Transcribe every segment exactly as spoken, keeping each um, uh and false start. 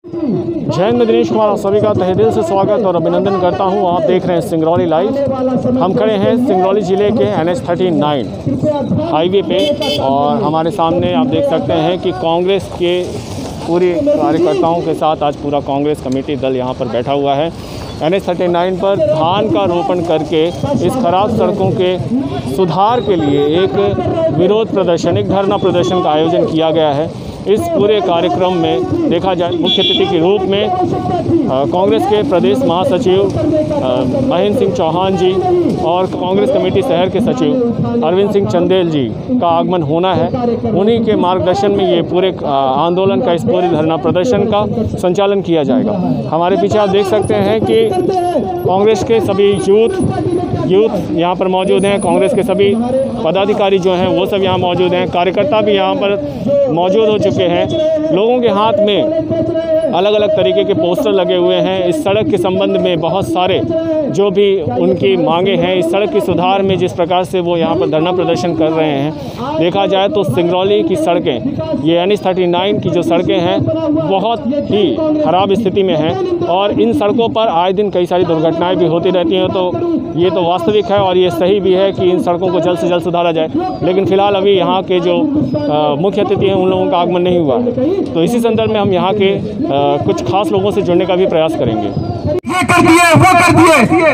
जय हिंद। दिनेश कुमार आप सभी का तहे दिल से स्वागत और अभिनंदन करता हूं। आप देख रहे हैं सिंगरौली लाइव। हम खड़े हैं सिंगरौली ज़िले के N H thirty nine highway पे और हमारे सामने आप देख सकते हैं कि कांग्रेस के पूरे कार्यकर्ताओं के साथ आज पूरा कांग्रेस कमेटी दल यहां पर बैठा हुआ है। एन एच थर्टी नाइन पर धान का रोपण करके इस खराब सड़कों के सुधार के लिए एक विरोध प्रदर्शन, एक धरना प्रदर्शन का आयोजन किया गया है। इस पूरे कार्यक्रम में देखा जाए मुख्य अतिथि के रूप में कांग्रेस के प्रदेश महासचिव महेंद्र सिंह चौहान जी और कांग्रेस कमेटी शहर के सचिव अरविंद सिंह चंदेल जी का आगमन होना है। उन्हीं के मार्गदर्शन में ये पूरे आंदोलन का, इस पूरे धरना प्रदर्शन का संचालन किया जाएगा। हमारे पीछे आप देख सकते हैं कि कांग्रेस के सभी यूथ यूथ यहाँ पर मौजूद हैं। कांग्रेस के सभी पदाधिकारी जो हैं वो सब यहाँ मौजूद हैं। कार्यकर्ता भी यहाँ पर मौजूद हो चुके हैं। लोगों के हाथ में अलग अलग तरीके के पोस्टर लगे हुए हैं। इस सड़क के संबंध में बहुत सारे जो भी उनकी मांगे हैं, इस सड़क के सुधार में जिस प्रकार से वो यहाँ पर धरना प्रदर्शन कर रहे हैं, देखा जाए तो सिंगरौली की सड़कें, ये एन एच थर्टी नाइन की जो सड़कें हैं बहुत ही खराब स्थिति में हैं और इन सड़कों पर आए दिन कई सारी दुर्घटनाएं भी होती रहती हैं। तो ये तो वास्तविक है और ये सही भी है कि इन सड़कों को जल्द से जल्द सुधारा जाए, लेकिन फिलहाल अभी यहाँ के जो आ, मुख्य अतिथि हैं उन लोगों का आगमन नहीं हुआ। तो इसी संदर्भ में हम यहाँ के आ, कुछ खास लोगों से जुड़ने का भी प्रयास करेंगे। ये कर दिए, वो कर दिए,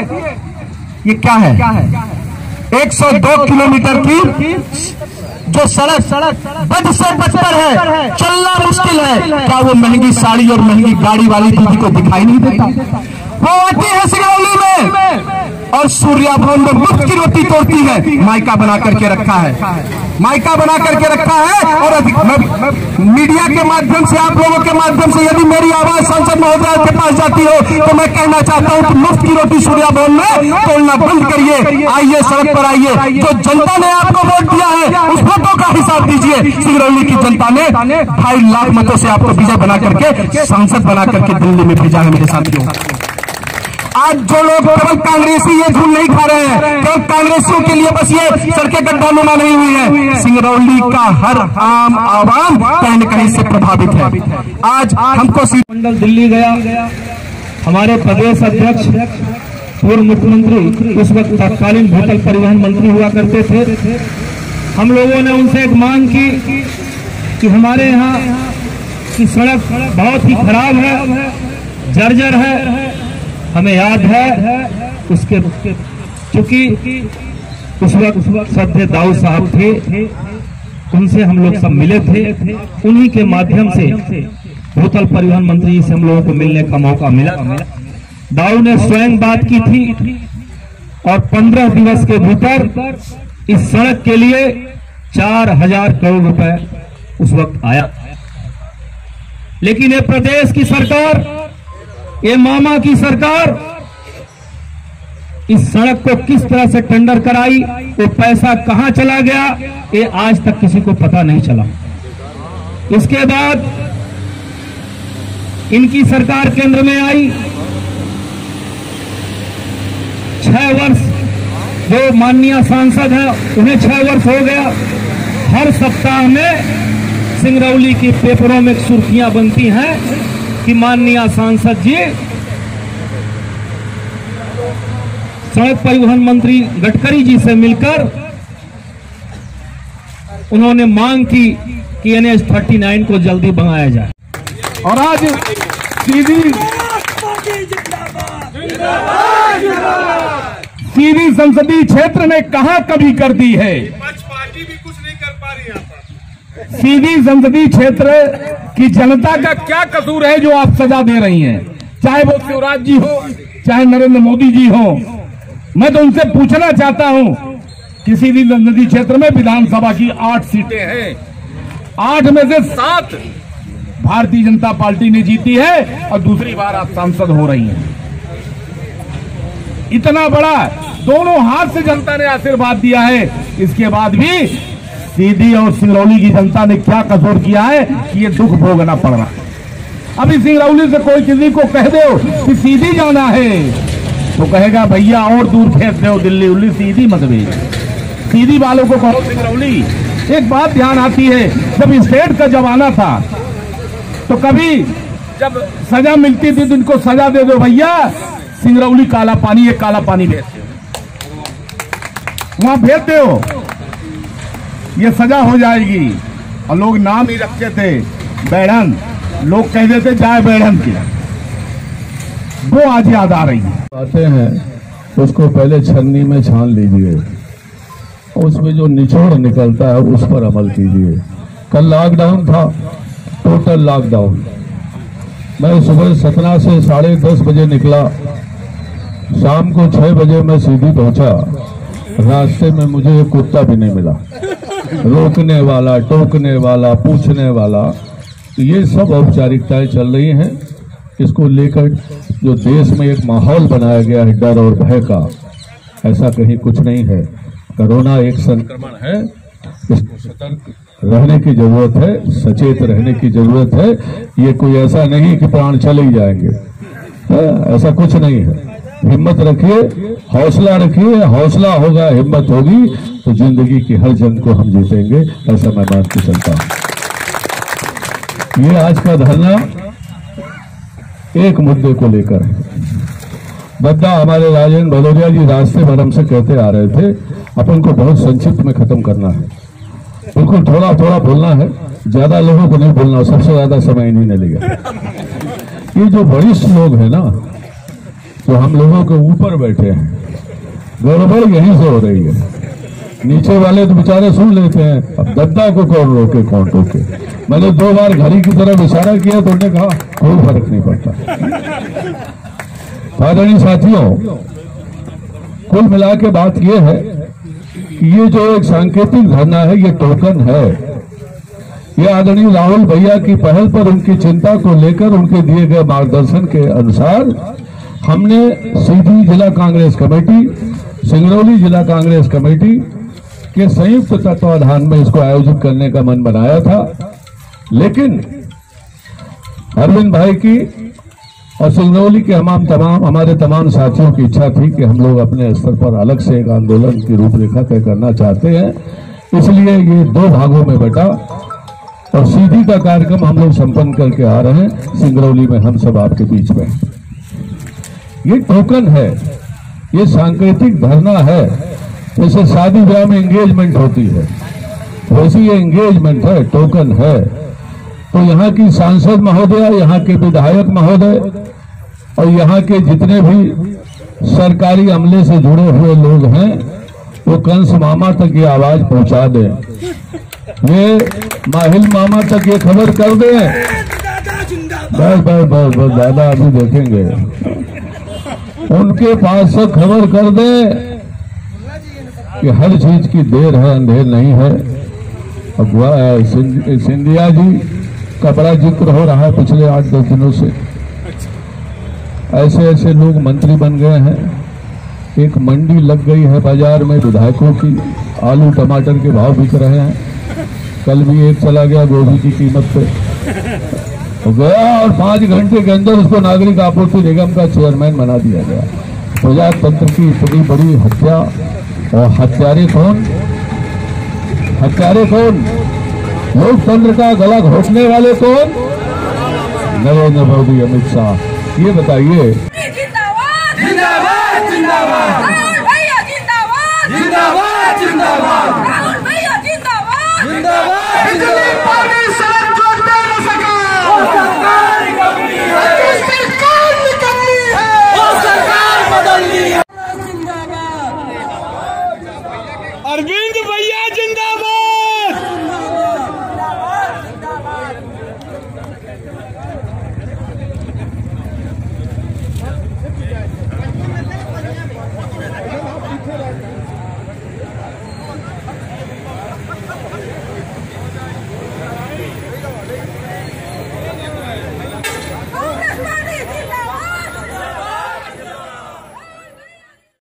ये क्या है? एक सौ दो किलोमीटर की जो सड़क सड़क बद से बदतर है, चलना मुश्किल है। क्या वो महंगी साड़ी और महंगी गाड़ी वाली दीदी को दिखाई नहीं देता? वो आती है सिंगरौली में और सूर्या भवन में मुफ्त की रोटी तोड़ती है। माइका बना करके रखा है, माइका बना करके रखा है। और मीडिया के माध्यम से, आप लोगों के माध्यम से यदि मेरी आवाज सांसद महोदय के पास जाती हो तो मैं कहना चाहता हूं कि मुफ्त की रोटी सूर्या भवन में तोड़ना बंद करिए। आइए, सड़क पर आइए। जो जनता ने आपको वोट दिया है उस वोटों का हिसाब दीजिए। सिंगरौली की जनता ने ढाई लाख मतों से आपको विजय बना करके, सांसद बना करके दिल्ली में भेजा है मेरे साथियों। आज जो लोग केवल कांग्रेसी ये धूल नहीं खा रहे हैं, केवल कांग्रेसियों के लिए बस ये सड़कें गड्ढा नुमा नहीं हुई है। सिंगरौली का हर आम आवाम कहीं न कहीं से प्रभावित है। आज हमको मंडल दिल्ली गया, हमारे प्रदेश अध्यक्ष पूर्व मुख्यमंत्री उस वक्त तत्कालीन भूतल परिवहन मंत्री हुआ करते थे। हम लोगों ने उनसे एक मांग की कि हमारे यहाँ की सड़क बहुत ही खराब है, जर्जर है। हमें याद है उसके चूंकि उस वक्त श्रद्धेय दाऊ साहब थे, उनसे हम लोग सब मिले थे। उन्हीं के माध्यम से भूतल परिवहन मंत्री से हम लोगों को मिलने का मौका मिला। दाऊ ने स्वयं बात की थी और पंद्रह दिवस के भीतर इस सड़क के लिए चार हजार करोड़ रुपए उस वक्त आया। लेकिन ये प्रदेश की सरकार, ये मामा की सरकार इस सड़क को किस तरह से टेंडर कराई, वो पैसा कहां चला गया, ये आज तक किसी को पता नहीं चला। इसके बाद इनकी सरकार केंद्र में आई। छह वर्ष जो माननीय सांसद है उन्हें छह वर्ष हो गया। हर सप्ताह में सिंगरौली की पेपरों में सुर्खियां बनती हैं कि माननीय सांसद जी सड़क परिवहन मंत्री गडकरी जी से मिलकर उन्होंने मांग की कि एन एच थर्टी नाइन को जल्दी बनाया जाए। और आज सीधी सीधी संसदीय क्षेत्र ने कहां कभी कर दी है, पार्टी भी कुछ नहीं कर पा रही यहाँ पर। सीधी संसदीय क्षेत्र की जनता का क्या कसूर है जो आप सजा दे रही हैं? चाहे वो शिवराज जी हो, चाहे नरेंद्र मोदी जी हो। मैं तो उनसे पूछना चाहता हूं कि सीधी संसदीय क्षेत्र में विधानसभा की आठ सीटें हैं, आठ में से सात भारतीय जनता पार्टी ने जीती है और दूसरी बार आप सांसद हो रही हैं। इतना बड़ा दोनों हाथ से जनता ने आशीर्वाद दिया है, इसके बाद भी सीधी और सिंगरौली की जनता ने क्या कसूर किया है कि ये दुख भोगना पड़ रहा है। अभी सिंगरौली से कोई किसी को कह दो कि सीधी जाना है तो कहेगा भैया और दूर भेज दो, दिल्ली उल्ली, सीधी मत भेज। सीधी वालों को कहो सिंगरौली। एक बात ध्यान आती है, जब स्टेट का जमाना था तो कभी जब सजा मिलती थी तो इनको सजा दे दो भैया, सिंगरौली काला पानी, एक काला पानी भेजते हो, वहां भेजते हो, ये सजा हो जाएगी। और लोग नाम ही रखते थे बैठन, लोग कह देते जाए बैठन की, वो आज याद आ रही है। आते हैं उसको पहले छन्नी में छान लीजिए, उसमें जो निचोड़ निकलता है उस पर अमल कीजिए। कल लॉकडाउन था, टोटल लॉकडाउन। मैं सुबह सतना से साढ़े दस बजे निकला, शाम को छह बजे मैं सीधी पहुंचा। रास्ते में मुझे एक कुत्ता भी नहीं मिला, रोकने वाला, टोकने वाला, पूछने वाला। तो ये सब औपचारिकताएं चल रही हैं। इसको लेकर जो देश में एक माहौल बनाया गया है डर और भय का, ऐसा कहीं कुछ नहीं है। कोरोना एक संक्रमण है, इसको सतर्क रहने की जरूरत है, सचेत रहने की जरूरत है। ये कोई ऐसा नहीं कि प्राण चले ही जाएंगे, है? ऐसा कुछ नहीं है। हिम्मत रखिए, हौसला रखिए, हौसला होगा, हिम्मत होगी तो जिंदगी की हर जंग को हम जीतेंगे, ऐसा मैं मान के चलता हूं। ये आज का धरना एक मुद्दे को लेकर है। बद्दा हमारे राजेंद्र भदौरिया जी रास्ते भर हमसे कहते आ रहे थे अपन को बहुत संक्षिप्त में खत्म करना है, बिल्कुल थोड़ा थोड़ा बोलना है, ज्यादा लोगों को नहीं बोलना, सबसे ज्यादा समय नहीं मिलेगा। ये जो वरिष्ठ लोग हैं ना, जो हम लोगों के ऊपर बैठे हैं, गड़बड़ यहीं से हो रही है। नीचे वाले तो बेचारे सुन लेते हैं, अब दद्दा को कौन रोके कौन टोके। मैंने दो बार घड़ी की तरफ इशारा किया तो उन्होंने कहा कोई फर्क नहीं पड़ता। आदरणीय साथियों, कुल मिला के बात यह है कि ये जो एक सांकेतिक धरना है, ये टोकन है। ये आदरणीय राहुल भैया की पहल पर, उनकी चिंता को लेकर, उनके दिए गए मार्गदर्शन के अनुसार हमने सीधी जिला कांग्रेस कमेटी, सिंगरौली जिला कांग्रेस कमेटी के संयुक्त तत्वाधान में इसको आयोजित करने का मन बनाया था। लेकिन अरविंद भाई की और सिंगरौली के हम तमाम हमारे तमाम साथियों की इच्छा थी कि हम लोग अपने स्तर पर अलग से एक आंदोलन की रूपरेखा तय करना चाहते हैं। इसलिए ये दो भागों में बटा और सीधी का कार्यक्रम हम लोग संपन्न करके आ रहे हैं सिंगरौली में, हम सब आपके बीच में। ये टोकन है, ये सांकेतिक धरना है। जैसे शादी ब्याह में एंगेजमेंट होती है, वैसे ये एंगेजमेंट है, टोकन है। तो यहाँ की सांसद महोदय, यहाँ के विधायक महोदय और यहाँ के जितने भी सरकारी अमले से जुड़े हुए लोग हैं, वो कंस मामा तक ये आवाज पहुंचा दें, ये माहिल मामा तक ये खबर कर दें। बस बस बस बस दादा अभी देखेंगे, उनके पास से खबर कर दे कि हर चीज की देर है, अंधेर नहीं है। अगुआ सिंधिया जी का बड़ा जिक्र हो रहा है पिछले आठ दस दिनों से। ऐसे ऐसे लोग मंत्री बन गए हैं। एक मंडी लग गई है बाजार में विधायकों की, आलू टमाटर के भाव बिक रहे हैं। कल भी एक चला गया गोभी की कीमत पे हो गया, और पांच घंटे के अंदर उसको नागरिक आपूर्ति निगम का चेयरमैन बना दिया गया। प्रजातंत्र की इतनी बड़ी हत्या, और हत्यारे कौन? हत्यारे कौन? लोकतंत्र का गला घोटने वाले कौन? नरेंद्र मोदी, अमित शाह। ये बताइए, जिंदाबाद जिंदाबाद जिंदाबाद, राहुल भैया जिंदाबाद जिंदाबाद जिंदाबाद, राहुल भैया जिंदाबाद जिंदाबाद। बिजली पानी सड़क जोड़ने न सका, वो सरकार निकम्मी है, सरकार निकम्मी है, वो सरकार बदलनी है। जिंदाबाद। अरविंद